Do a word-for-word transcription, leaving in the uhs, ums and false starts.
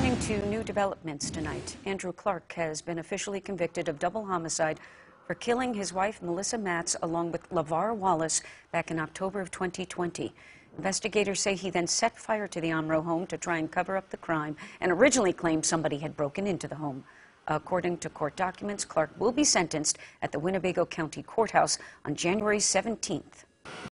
Turning to new developments tonight, Andrew Clark has been officially convicted of double homicide for killing his wife, Melissa Matz, along with LaVar Wallace back in October of twenty twenty. Investigators say he then set fire to the Omro home to try and cover up the crime and originally claimed somebody had broken into the home. According to court documents, Clark will be sentenced at the Winnebago County Courthouse on January seventeenth.